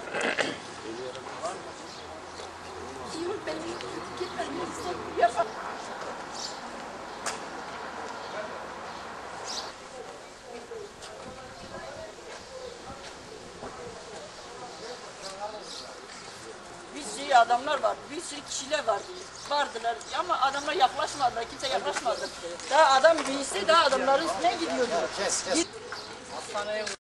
Bir sürü adamlar vardı, bir sürü kişiler vardılar ama adamlar yaklaşmadılar, kimse yaklaşmadı. Daha adam birisi daha adamların üstüne gidiyordu. Hastaneye